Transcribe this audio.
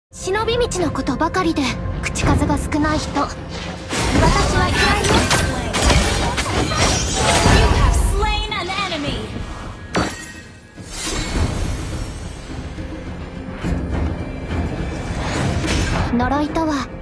忍び道のことばかりで口数が少ない人、私は嫌いよ。呪いとは